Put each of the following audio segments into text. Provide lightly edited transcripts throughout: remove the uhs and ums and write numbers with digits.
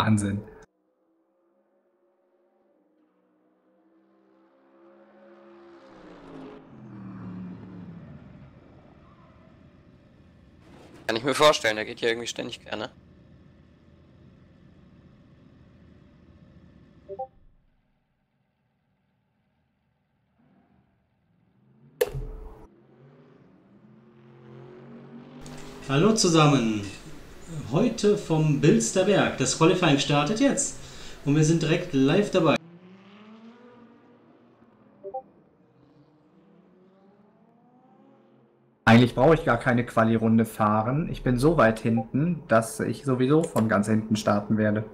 Wahnsinn. Kann ich mir vorstellen, der geht hier irgendwie ständig gerne. Hallo zusammen, heute vom Bilsterberg. Das Qualifying startet jetzt und wir sind direkt live dabei. Eigentlich brauche ich gar keine Quali-Runde fahren. Ich bin so weit hinten, dass ich sowieso von ganz hinten starten werde.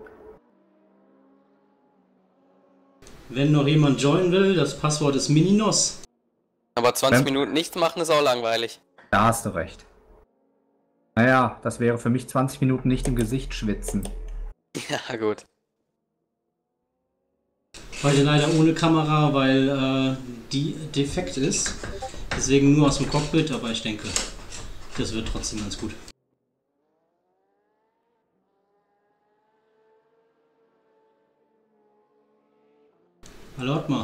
Wenn noch jemand joinen will, das Passwort ist Mininos. Aber 20 Minuten nichts machen ist auch langweilig. Da hast du recht. Naja, das wäre für mich 20 Minuten nicht im Gesicht schwitzen. Ja, gut. Heute leider ohne Kamera, weil die defekt ist. Deswegen nur aus dem Cockpit, aber ich denke, das wird trotzdem ganz gut. Hallo Ottmar.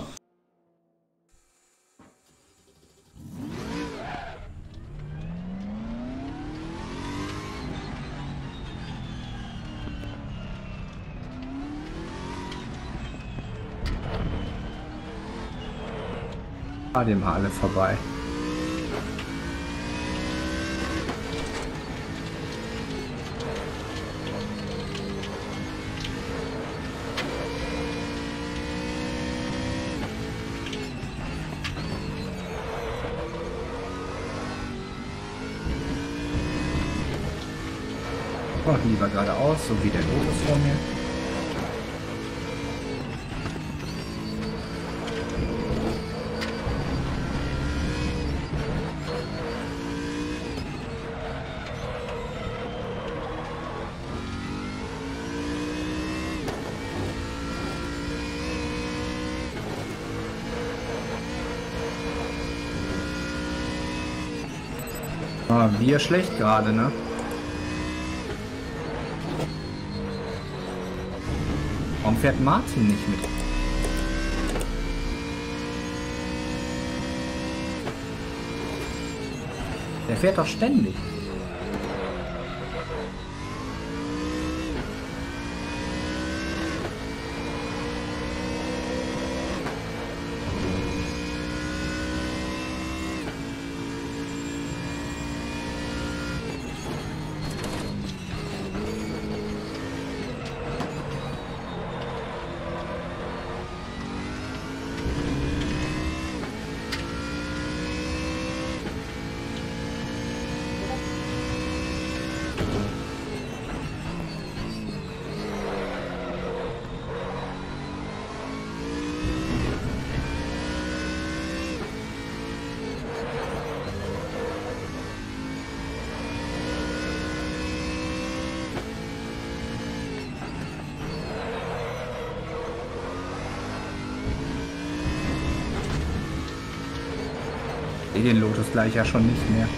Fahr dir mal alle vorbei. Mach lieber geradeaus, so wie der Lotus vor mir. Ah, wir schlecht gerade, ne? Warum fährt Martin nicht mit? Der fährt doch ständig. Den Lotus gleich ja schon nicht mehr.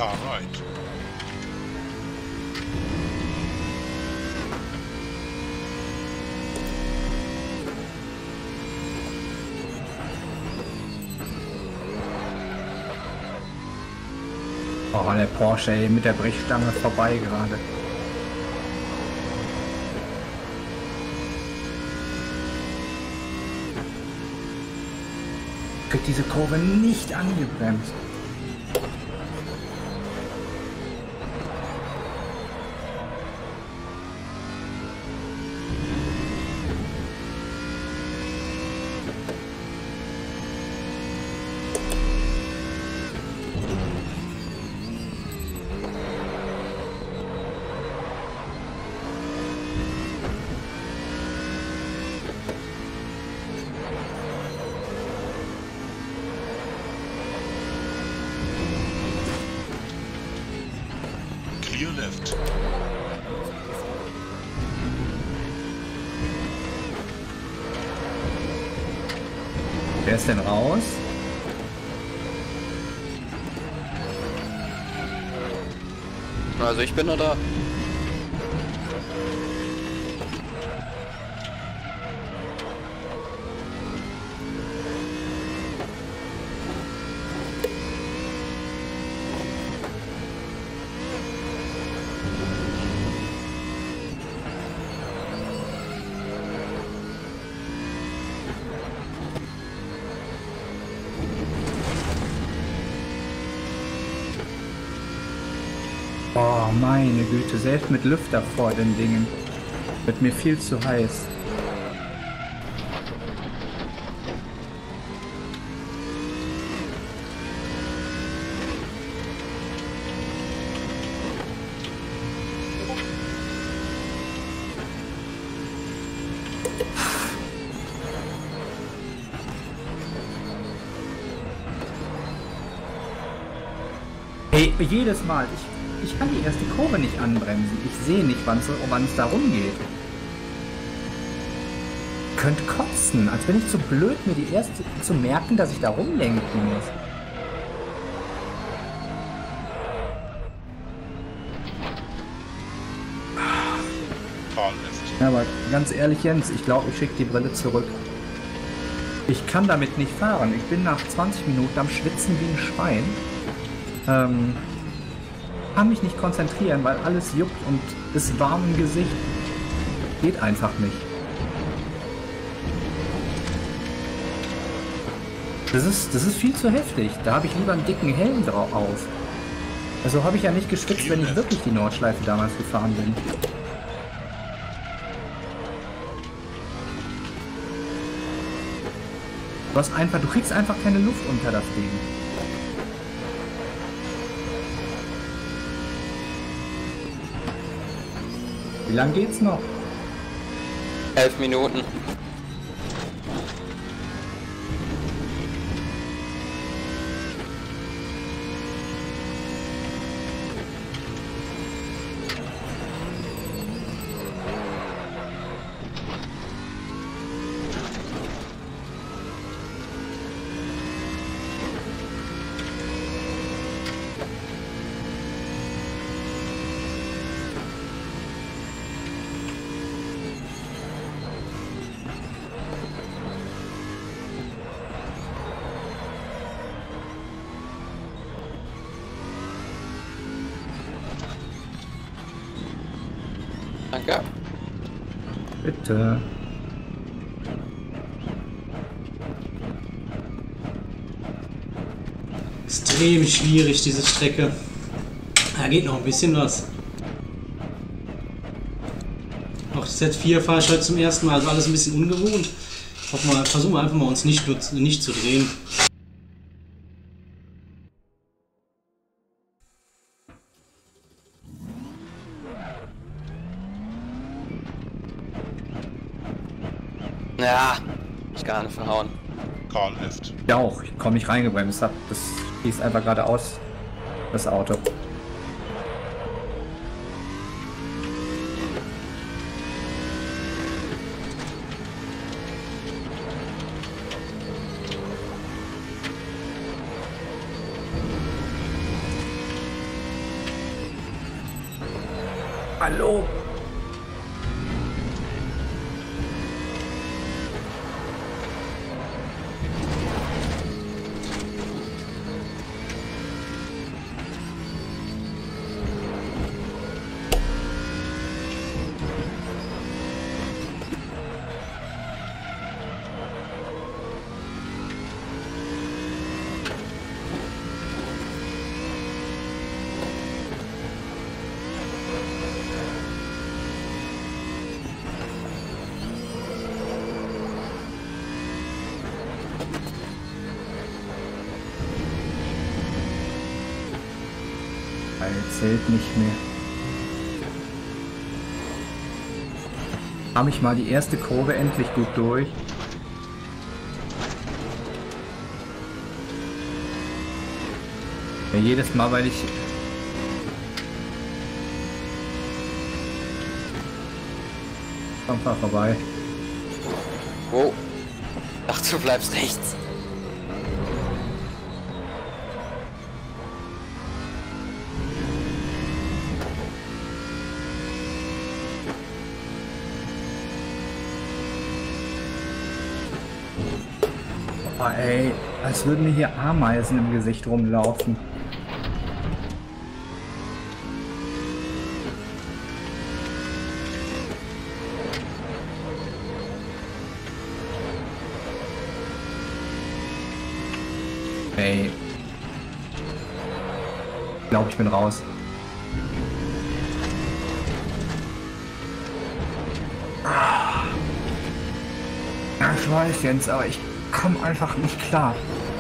Car right. Oh, der Porsche ey, mit der Brechstange vorbei gerade. Kriegt diese Kurve nicht angebremst. Clear left. Wer ist denn raus? Also ich bin noch da. Oh, meine Güte, selbst mit Lüfter vor den Dingen. Wird mir viel zu heiß. Hey, jedes Mal. Ich kann die erste Kurve nicht anbremsen. Ich sehe nicht, wann es darum geht. Könnt kotzen, als bin ich zu blöd, mir die erste zu merken, dass ich da rumlenken muss. Car left. Ja, aber ganz ehrlich, Jens, ich glaube, ich schicke die Brille zurück. Ich kann damit nicht fahren. Ich bin nach 20 Minuten am Schwitzen wie ein Schwein. Kann mich nicht konzentrieren, weil alles juckt und ist warm im Gesicht. Geht einfach nicht. Das ist viel zu heftig. Da habe ich lieber einen dicken Helm drauf auf. Also habe ich ja nicht geschwitzt, wenn ich wirklich die Nordschleife damals gefahren bin. Du kriegst einfach keine Luft unter das Ding. Wie lang geht's noch? 11 Minuten. Danke. Bitte. Extrem schwierig, diese Strecke. Da geht noch ein bisschen was. Auch Z4 fahre ich heute zum ersten Mal, also alles ein bisschen ungewohnt. Versuchen wir einfach mal uns nicht zu drehen. Ja, ich kann nicht verhauen. Car left. Ja auch, ich komme nicht reingebremst. Das schießt einfach geradeaus, das Auto. Hallo? Zählt nicht mehr. Habe ich mal die erste Kurve endlich gut durch. Ja, jedes Mal, weil ich... Komm mal vorbei. Wow. Ach, du bleibst rechts. Oh, ey, als würden mir hier Ameisen im Gesicht rumlaufen. Ey. Ich glaube, ich bin raus. Ja, ich weiß jetzt, aber ich komme einfach nicht klar.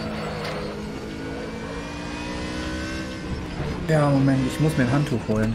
Ja, Moment, ich muss mir ein Handtuch holen.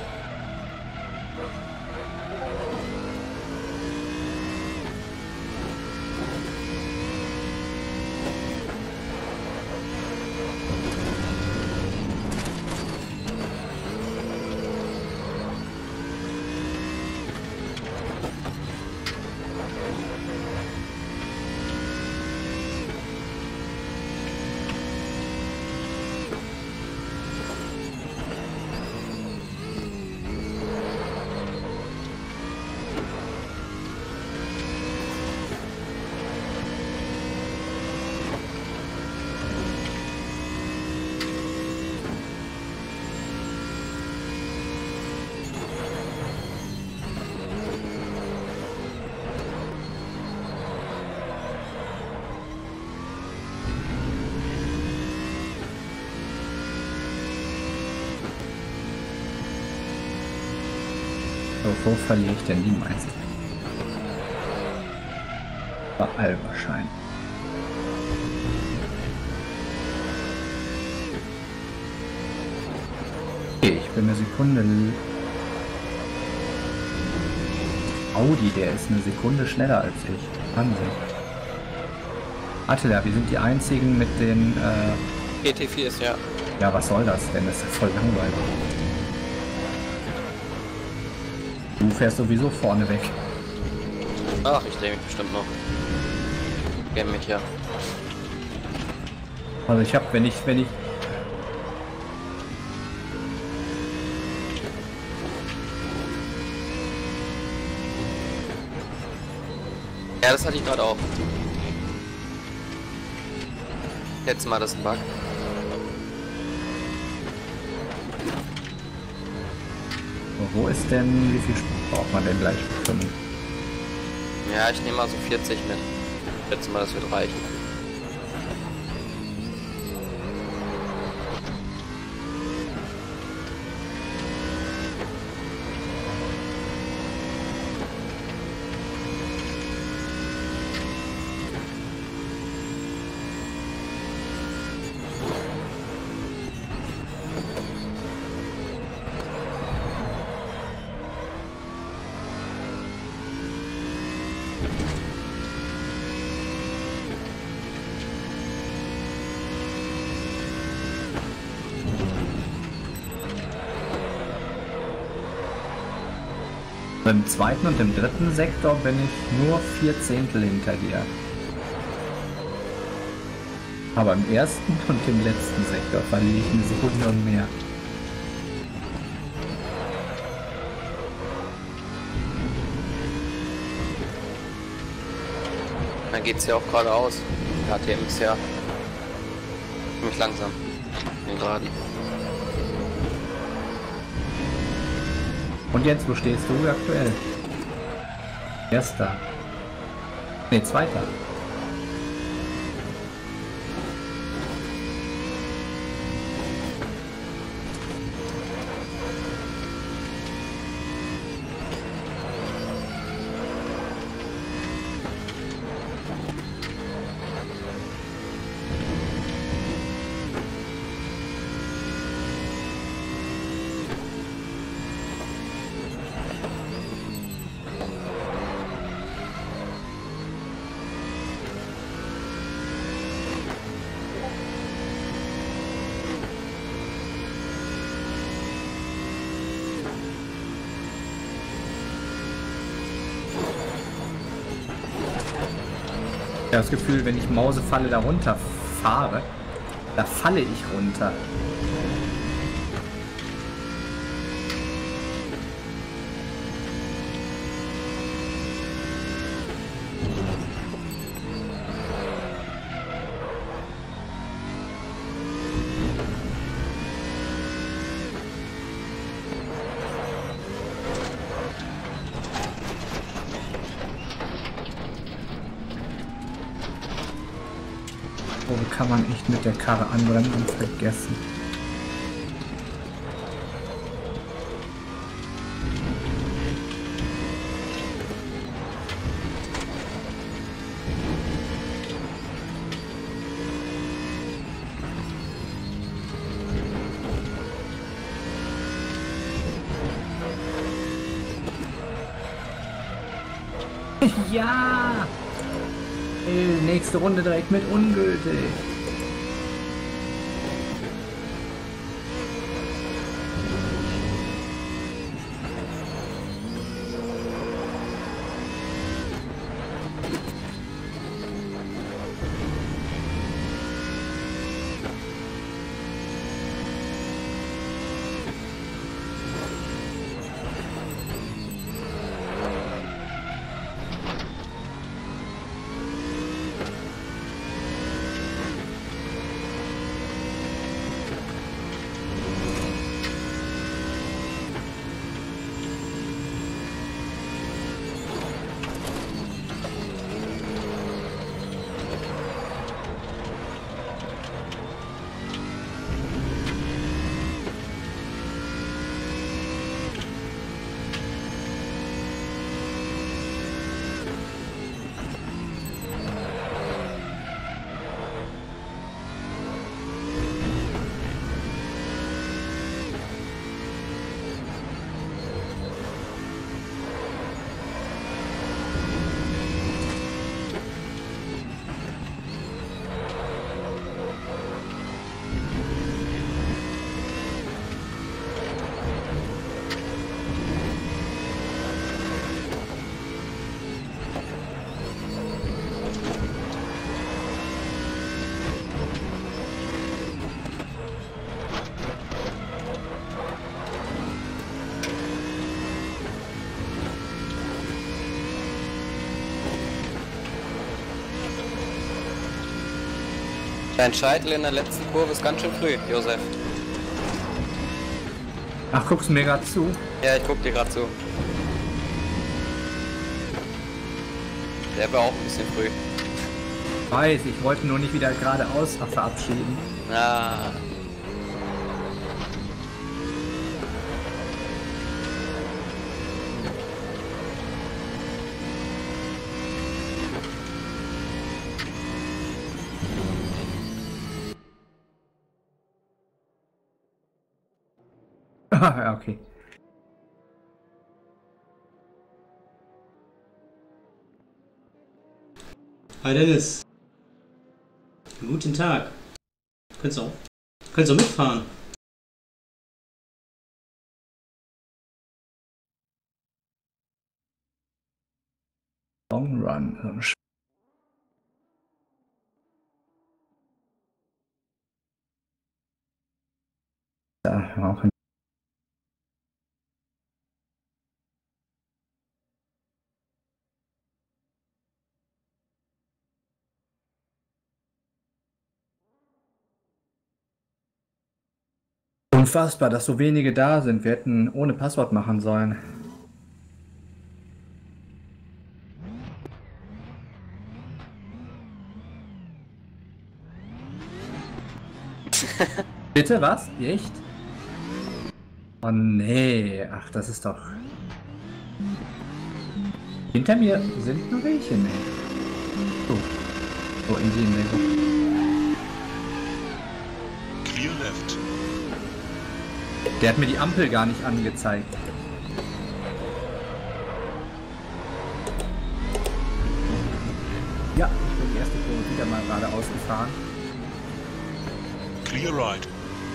Wo verliere ich denn die meisten? Bei Alberschein. Okay, ich bin eine Sekunde. Audi, der ist eine Sekunde schneller als ich. Wahnsinn. Attila, wir sind die einzigen mit den GT4 ist ja. Ja, was soll das denn? Das ist ja voll langweilig. Du fährst sowieso vorne weg. Ach, ich drehe mich bestimmt noch. Kenn mich ja. Also ich habe, wenn ich... Ja, das hatte ich gerade auch. Letztes Mal das ist ein Bug. Wo ist denn, wie viel Sprit braucht man denn gleich? 5? Ja, ich nehme mal so 40 mit. Letztes Mal, das wird reichen. Im zweiten und im dritten Sektor bin ich nur 4 Zehntel hinter dir. Aber im ersten und im letzten Sektor verliere ich eine Sekunde und mehr. Dann geht's ja auch geradeaus. KTM ist ja ziemlich langsam. Den Geraden. Und jetzt, wo stehst du aktuell? Erster. Ne, zweiter. Ich habe das Gefühl, wenn ich Mausefalle da runter fahre, da falle ich runter. Oh, kann man echt mit der Karre anbremsen, vergessen. Ja! Nächste Runde direkt mit ungültig. Dein Scheitel in der letzten Kurve ist ganz schön früh, Josef. Ach, guckst du mir gerade zu? Ja, ich guck dir gerade zu. Der war auch ein bisschen früh. Weiß, ich wollte nur nicht wieder geradeaus verabschieden. Ah. Ja, okay. Hi Dennis. Guten Tag. Könntest du mitfahren? Long Run. Ja, auch ein Unfassbar, dass so wenige da sind. Wir hätten ohne Passwort machen sollen. Bitte, was? Echt? Oh nee, ach, das ist doch... Hinter mir sind nur welche, ne? Oh, irgendwie in der... Clear left. Der hat mir die Ampel gar nicht angezeigt. Ja, ich bin die erste Kurve wieder mal geradeaus gefahren. Clear right.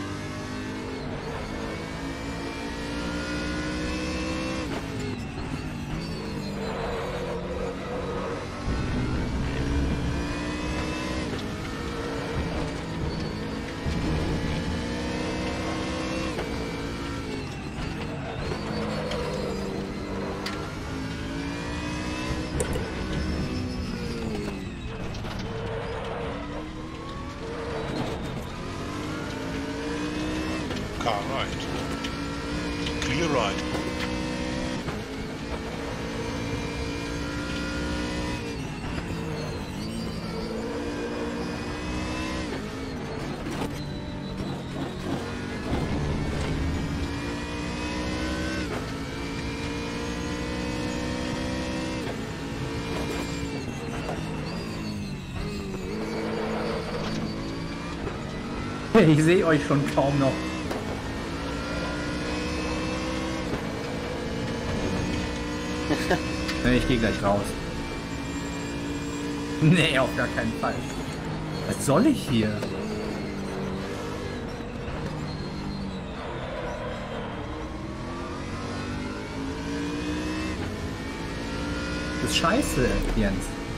Car right. Clear right. Ich sehe euch schon kaum noch. Ich gehe gleich raus. Nee, auf gar keinen Fall. Was soll ich hier? Das ist scheiße, Jens.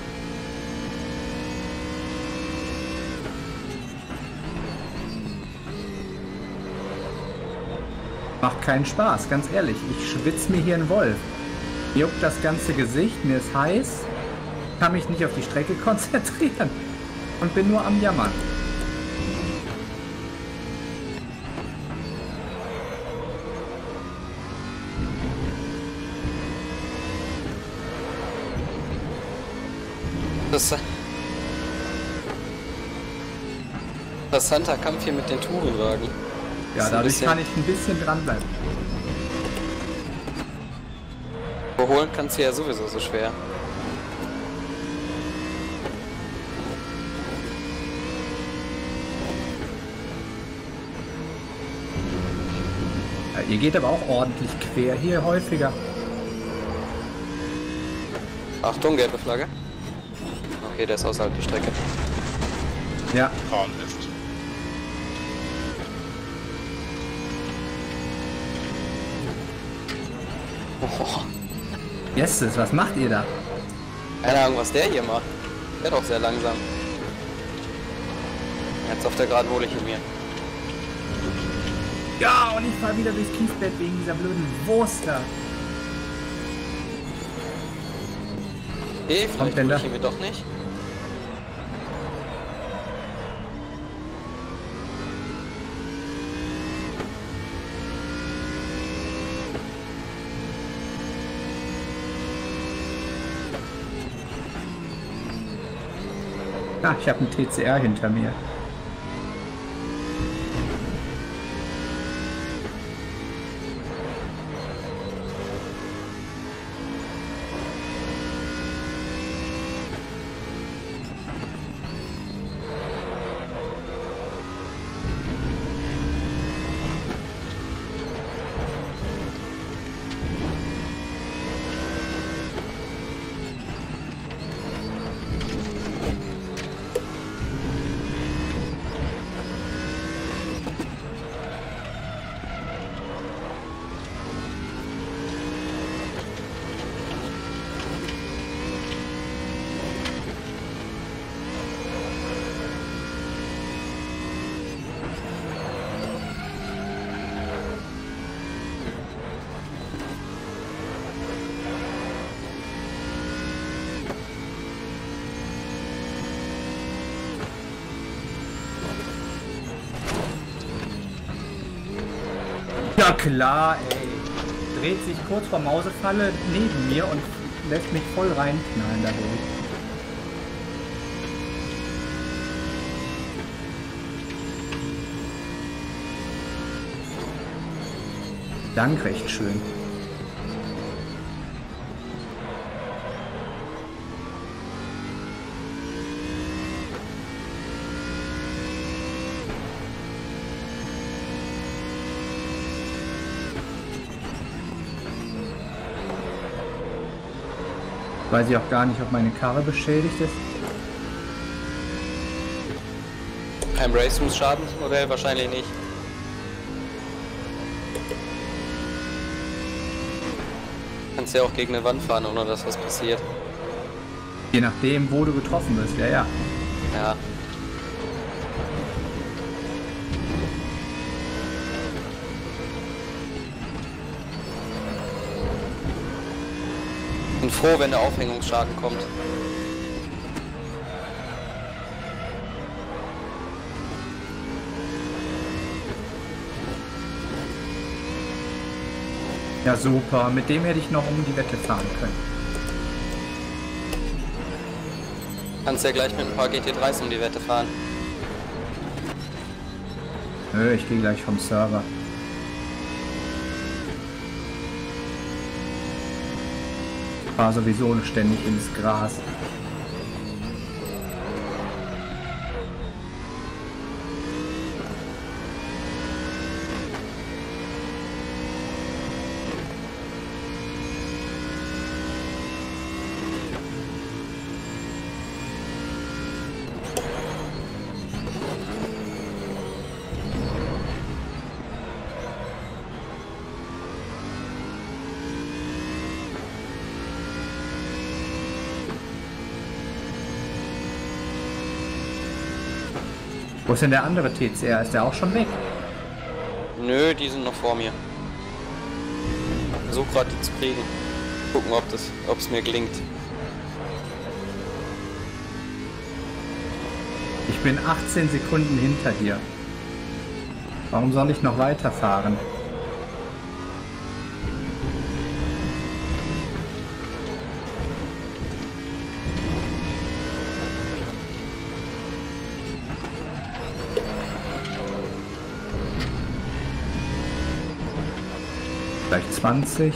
Macht keinen Spaß, ganz ehrlich. Ich schwitze mir hier einen Wolf. Mir juckt das ganze Gesicht, mir ist heiß, kann mich nicht auf die Strecke konzentrieren und bin nur am Jammern. Interessanter Kampf hier mit den Tourenwagen. Ja, dadurch kann ich ein bisschen dranbleiben. Überholen kannst du ja sowieso so schwer. Ja, ihr geht aber auch ordentlich quer hier häufiger. Achtung, gelbe Flagge. Okay, der ist außerhalb der Strecke. Ja. Car left. Oh. Yes, was macht ihr da? Keine Ahnung, was der hier macht. Der doch sehr langsam. Jetzt auf der Geraden hole ich ihn mir. Ja, und ich fahre wieder durchs Kiesbett wegen dieser blöden Wurst da. Hey, vielleicht hole ich ihn mir doch nicht. Ah, ich habe einen TCR hinter mir. Na klar, ey. Dreht sich kurz vor Mausefalle neben mir und lässt mich voll reinknallen dadurch. Dank, recht schön. Weiß ich auch gar nicht, ob meine Karre beschädigt ist. Kein Racing-Schadensmodell wahrscheinlich nicht. Kannst ja auch gegen eine Wand fahren, ohne dass was passiert. Je nachdem, wo du getroffen bist, ja, ja. Ja. Bin froh, wenn der Aufhängungsschaden kommt. Ja, super. Mit dem hätte ich noch um die Wette fahren können. Kannst ja gleich mit ein paar GT3s um die Wette fahren. Nö, ich gehe gleich vom Server. War sowieso ständig ins Gras. Wo ist denn der andere TCR? Ist der auch schon weg? Nö, die sind noch vor mir. Versuch gerade die zu kriegen. Gucken, ob es mir gelingt. Ich bin 18 Sekunden hinter dir. Warum soll ich noch weiterfahren? Vielleicht 20.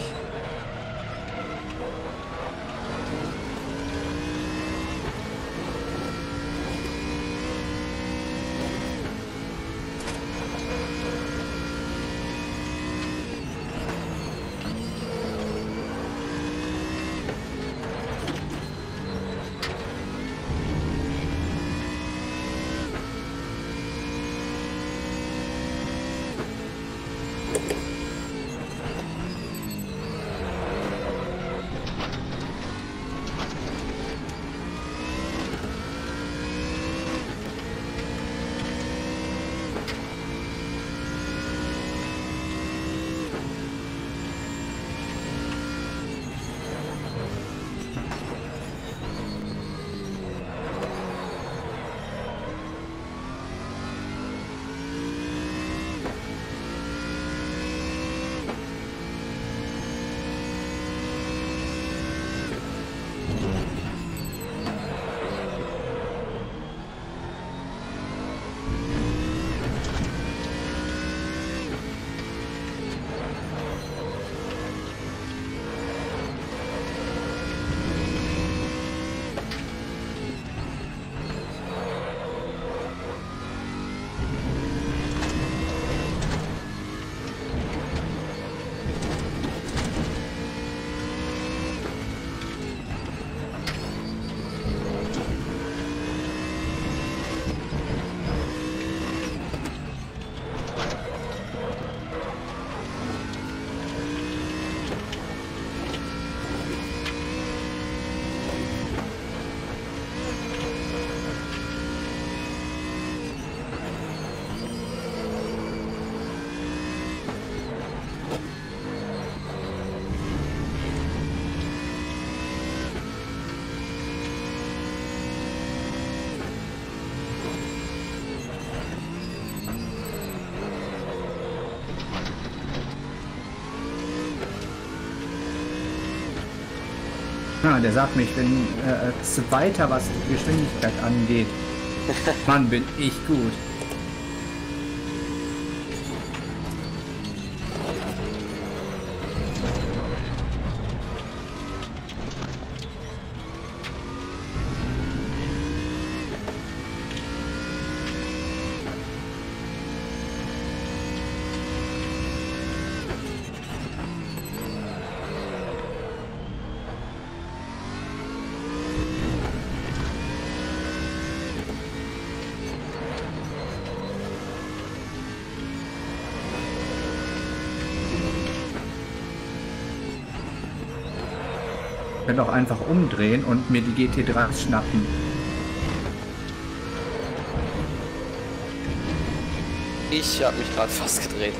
Ah, der sagt mir, ich bin weiter, was die Geschwindigkeit angeht. Mann, bin ich gut. Ich könnte auch einfach umdrehen und mir die GT3 schnappen. Ich habe mich gerade fast gedreht.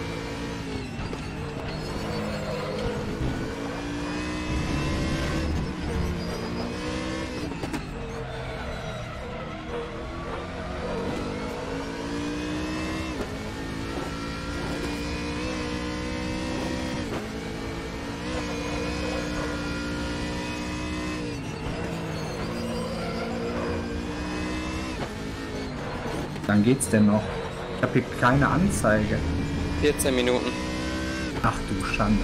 Dann geht's denn noch. Ich habe hier keine Anzeige. 14 Minuten. Ach du Schande.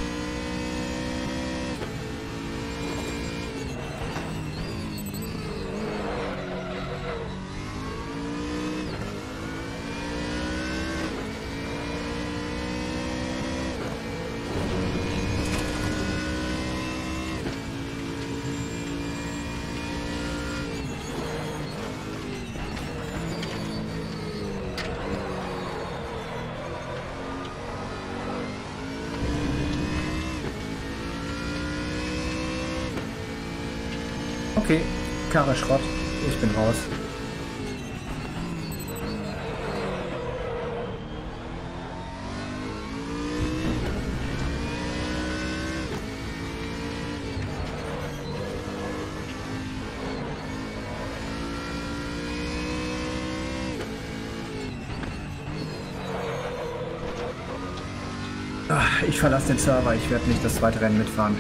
Okay, Karre Schrott. Ich bin raus. Ich verlasse den Server. Ich werde nicht das zweite Rennen mitfahren.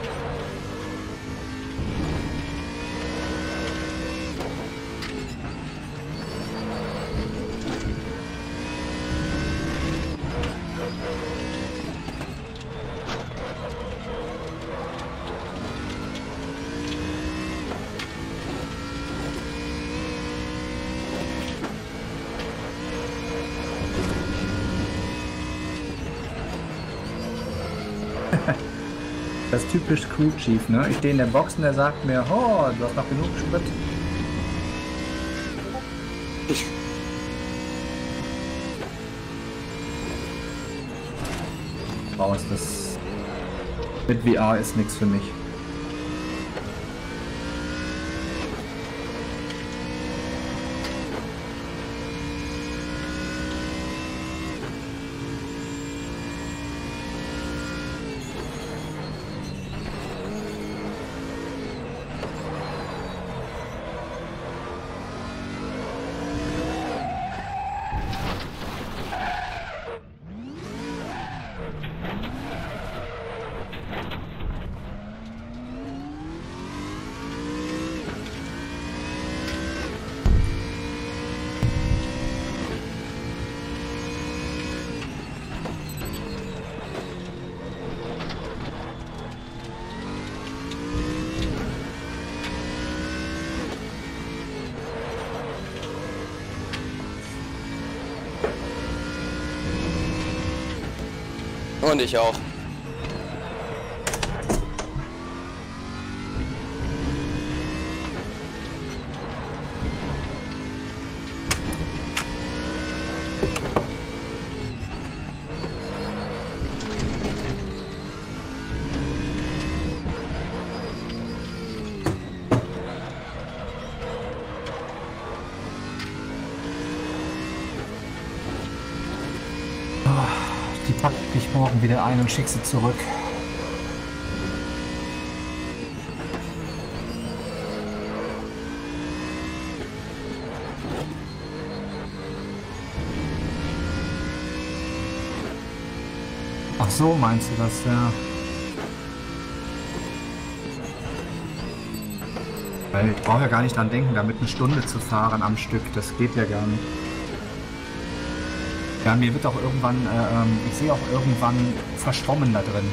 Das ist typisch Crew Chief, ne? Ich stehe in der Box und der sagt mir, oh, du hast noch genug Sprit. Raus, das mit VR ist nichts für mich. Und ich auch. Die packe ich morgen wieder ein und schicke sie zurück. Ach so, meinst du das, ja. Weil ich brauche ja gar nicht dran denken, damit eine Stunde zu fahren am Stück. Das geht ja gar nicht. Ja, mir wird auch irgendwann, ich sehe auch irgendwann verschwommen da drin.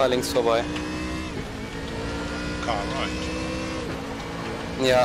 Fahr links vorbei. Car right. Ja.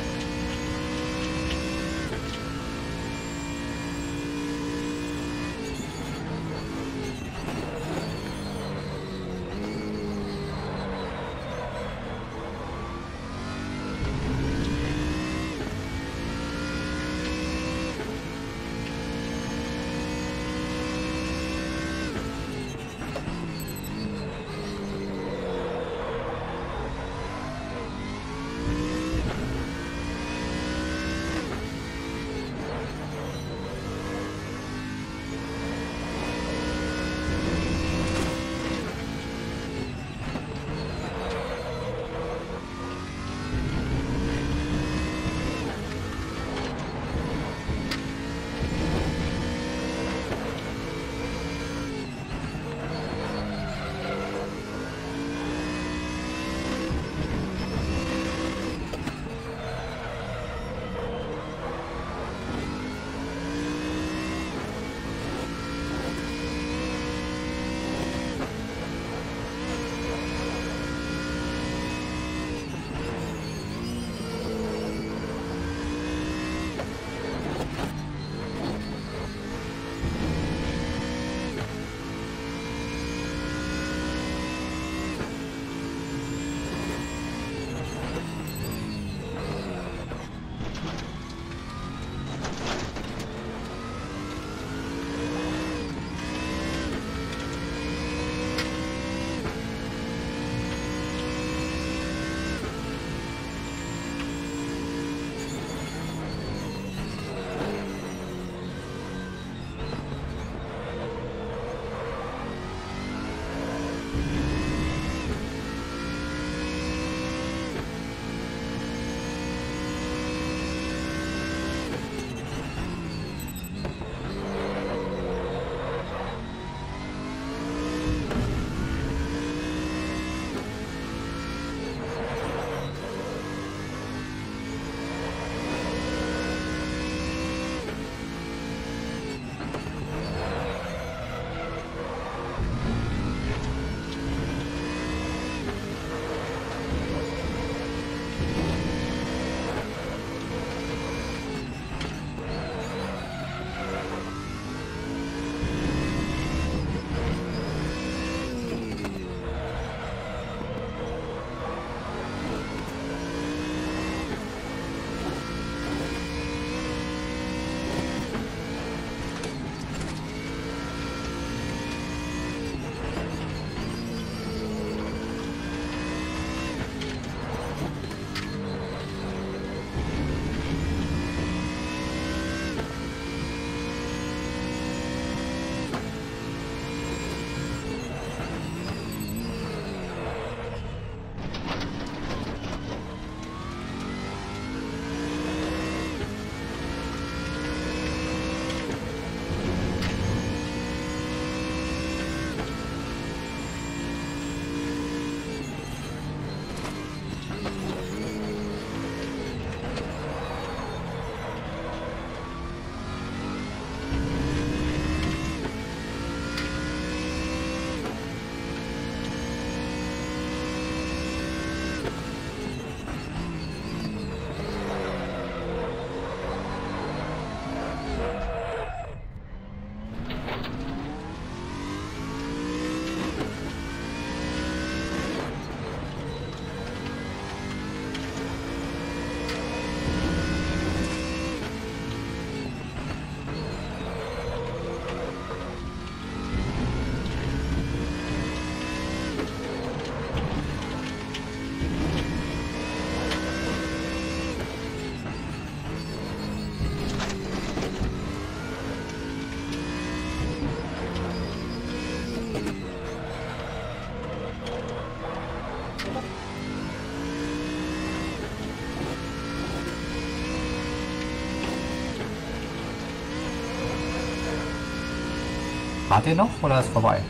Fahrt ihr noch oder ist vorbei?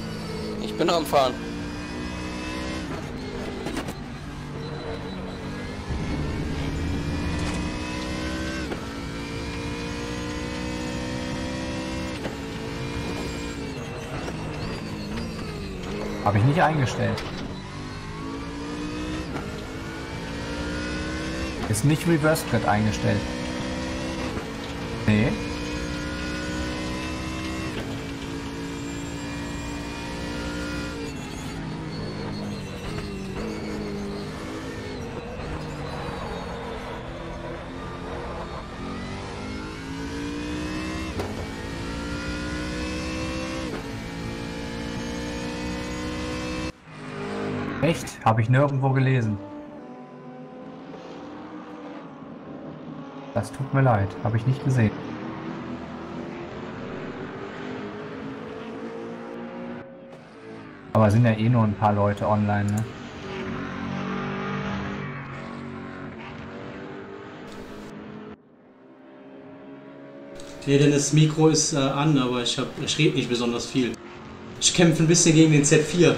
Ich bin am Fahren. Habe ich nicht eingestellt. Ist nicht Reverse Grid eingestellt. Nee. Echt? Habe ich nirgendwo gelesen. Das tut mir leid. Habe ich nicht gesehen. Aber sind ja eh nur ein paar Leute online, ne? Nee, denn das Mikro ist an, aber ich rede nicht besonders viel. Ich kämpfe ein bisschen gegen den Z4.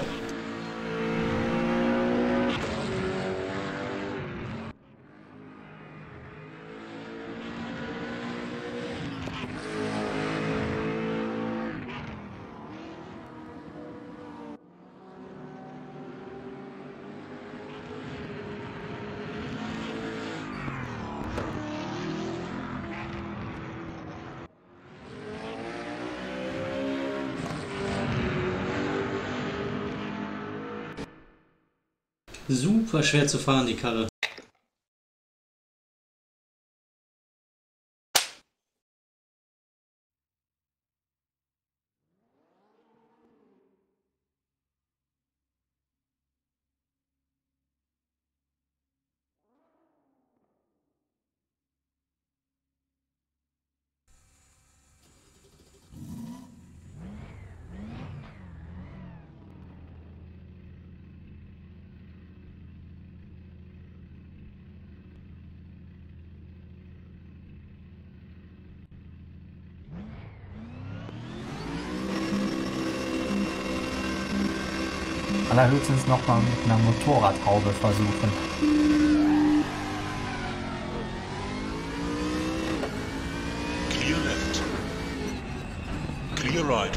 Super schwer zu fahren, die Karre. Allerhöchstens nochmal mit einer Motorradhaube versuchen. Clear left. Clear right.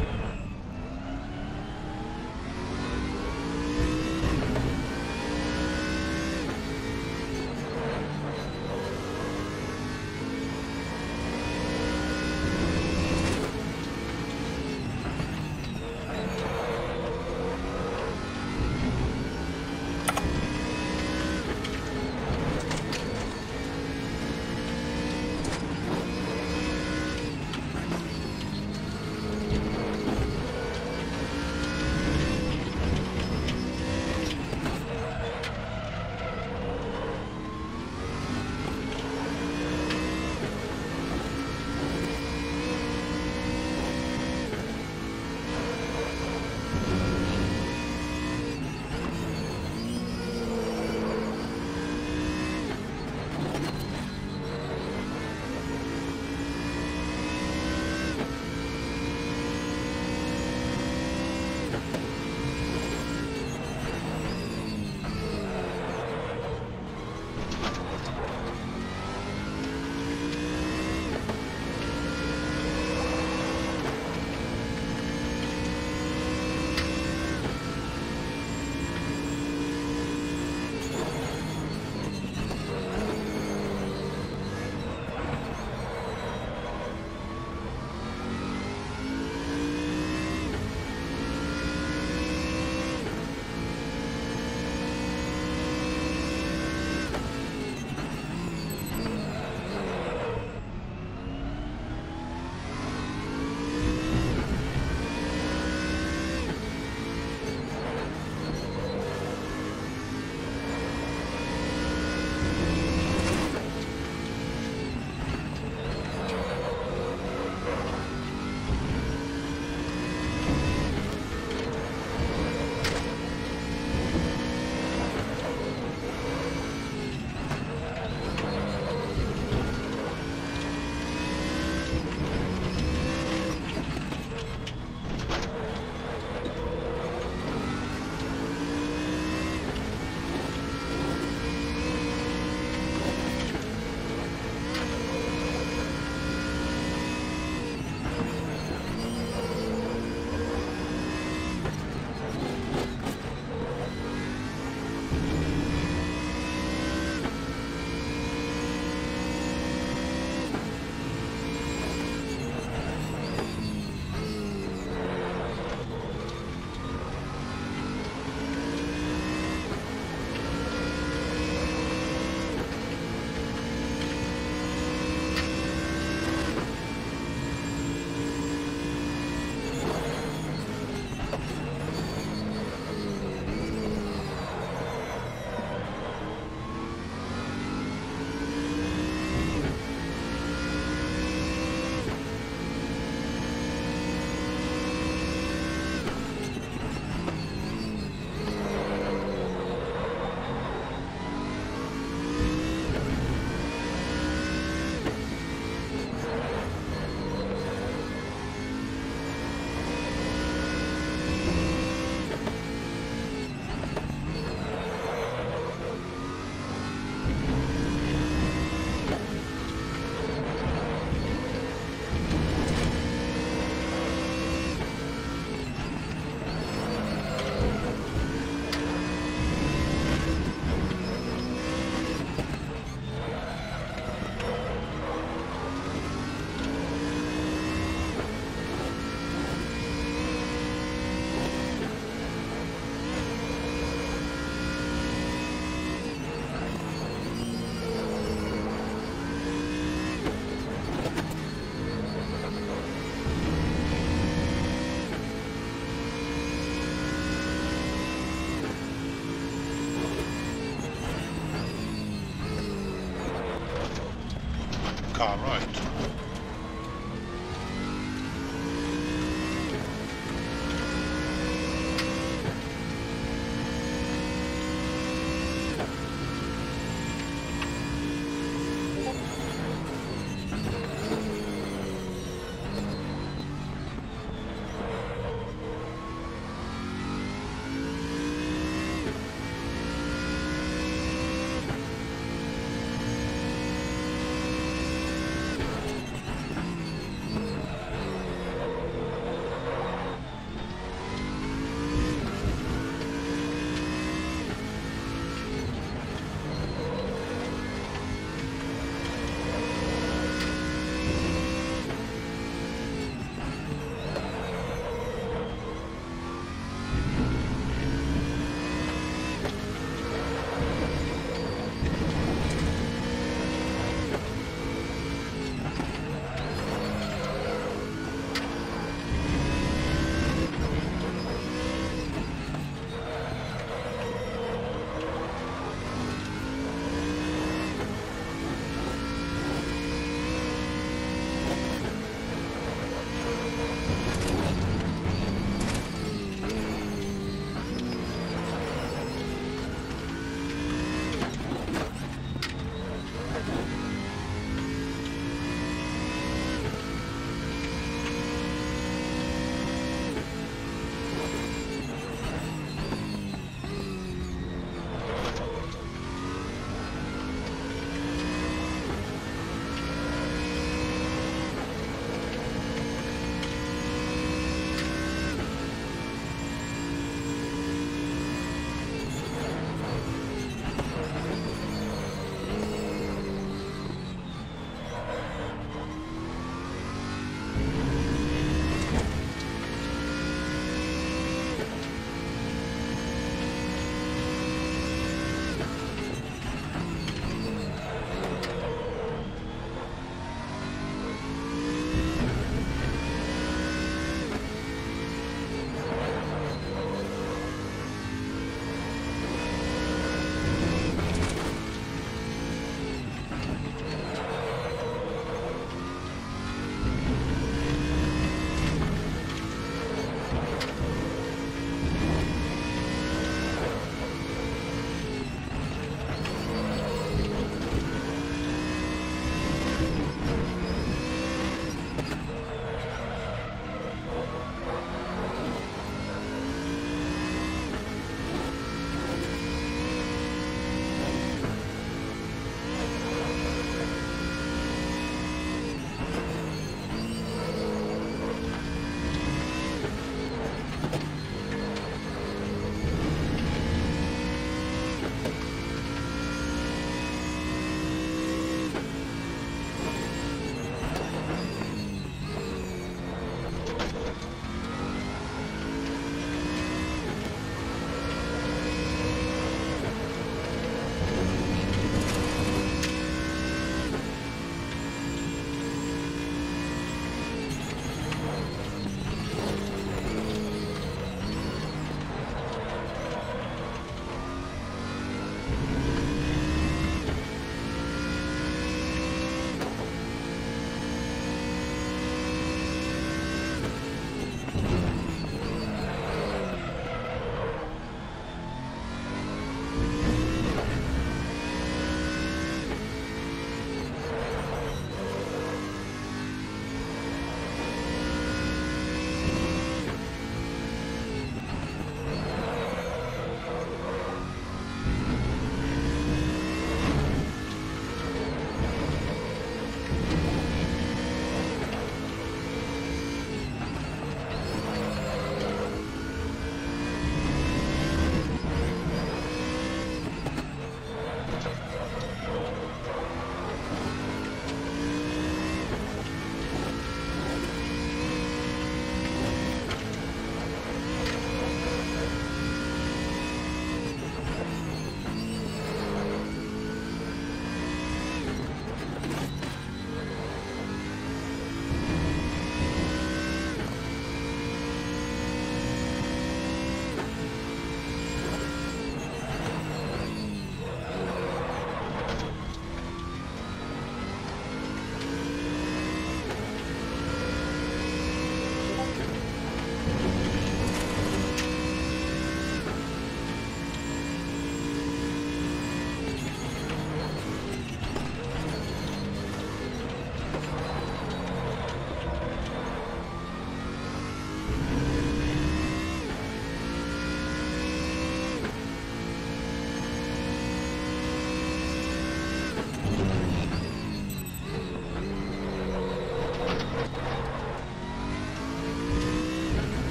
car right.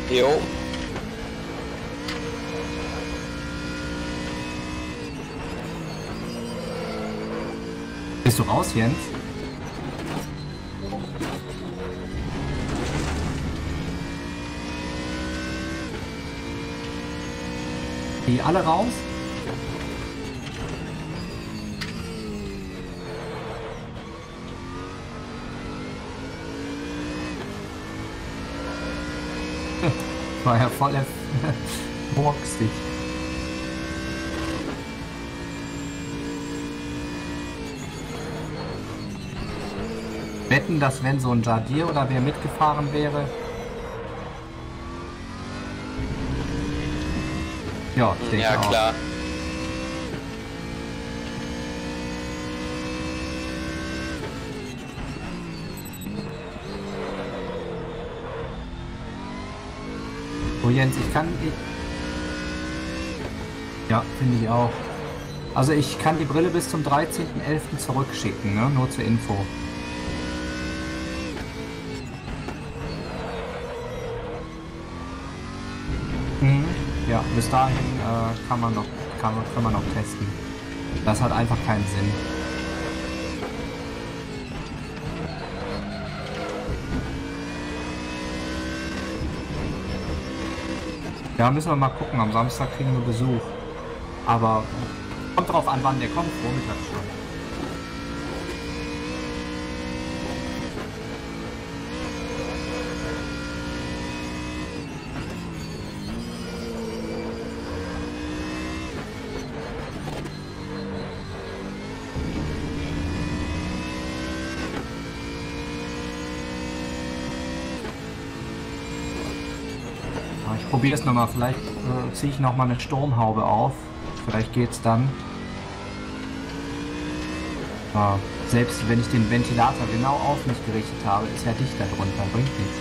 Jo. Bist du raus, Jens? Die alle raus? War ja voll boxig. Wetten, dass wenn so ein Jardir oder wer mitgefahren wäre. Ja, ich denke Ja, auch. klar. So Jens, ich kann... Ja, finde ich auch. Also ich kann die Brille bis zum 13.11. zurückschicken, ne? Nur zur Info. Mhm. Ja, bis dahin kann man noch testen. Das hat einfach keinen Sinn. Ja, müssen wir mal gucken. Am Samstag kriegen wir Besuch. Aber kommt drauf an, wann der kommt. Vormittag schon. Ich probiere es nochmal, vielleicht ziehe ich nochmal eine Sturmhaube auf. Vielleicht geht's dann. Selbst wenn ich den Ventilator genau auf mich gerichtet habe, ist ja dicht darunter, bringt nichts.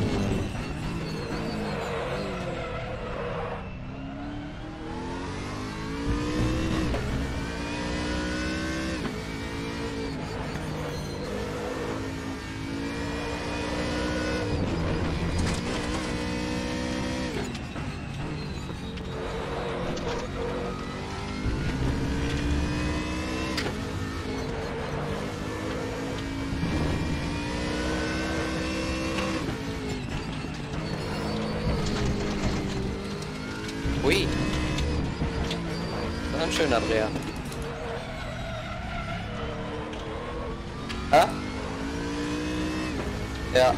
Ui. Das war ein schöner Dreher. Ha? Ja.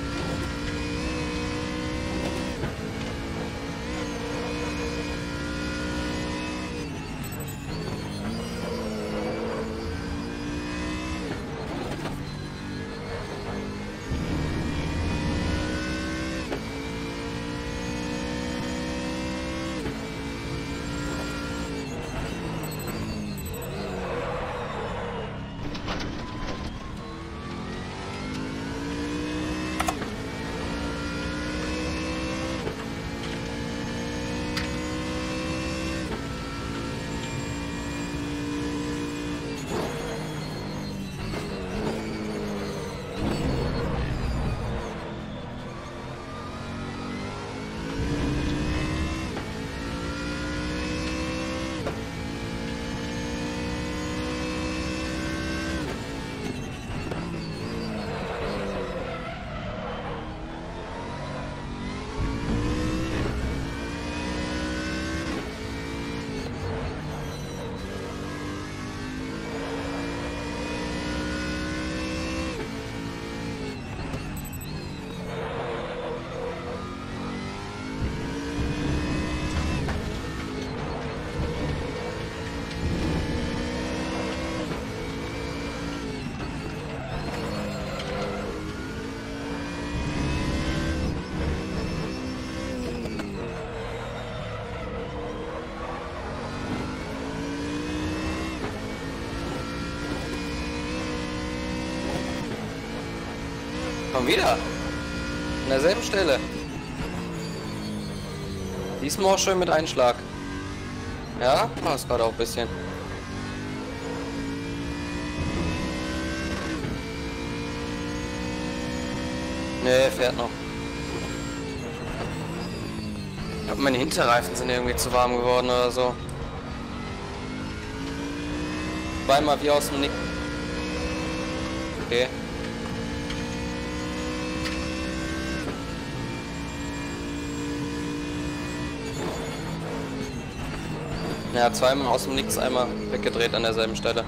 Komm wieder. An derselben Stelle. Diesmal auch schön mit Einschlag. Ja, das gerade auch ein bisschen. Nee, fährt noch. Ich glaube, meine Hinterreifen sind irgendwie zu warm geworden oder so. Zweimal wie aus dem Nick. Okay. Ja, zweimal aus dem Nix, einmal weggedreht an derselben Stelle.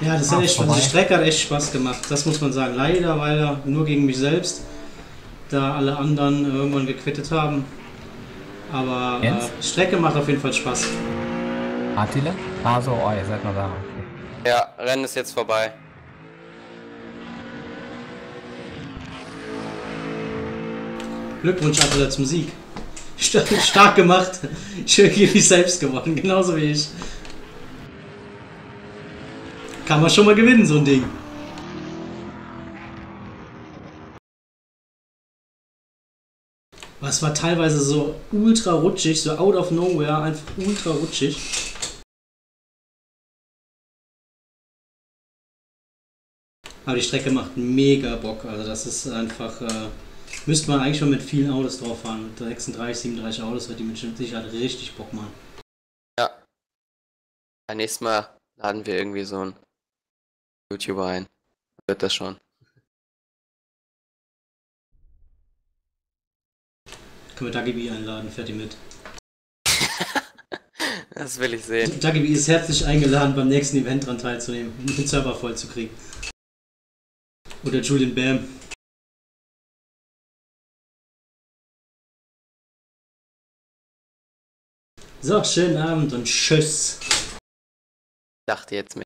Ja, das hat echt Spaß. Die Strecke hat echt Spaß gemacht. Das muss man sagen. Leider, weil er nur gegen mich selbst, da alle anderen irgendwann gequittet haben. Aber die Strecke macht auf jeden Fall Spaß. Attila? Ah so, oh, ihr seid noch da. Okay. Ja, Rennen ist jetzt vorbei. Glückwunsch, Attila, zum Sieg. Stark gemacht. Schön gegen mich selbst gewonnen, genauso wie ich. Kann man schon mal gewinnen, so ein Ding. Was war teilweise so ultra rutschig, so out of nowhere, einfach ultra rutschig. Aber die Strecke macht mega Bock, also das ist einfach, müsste man eigentlich schon mit vielen Autos drauf fahren. Mit 36, 37 Autos wird die mit Sicherheit richtig Bock machen. Ja. Beim nächsten Mal laden wir irgendwie so einen YouTuber ein. Wird das schon. Können wir Dagibi einladen, fährt ihr mit. Das will ich sehen. Dagibi ist herzlich eingeladen, beim nächsten Event dran teilzunehmen, um den Server voll zu kriegen. Oder Julian Bam. So, schönen Abend und tschüss. Ich dachte jetzt mit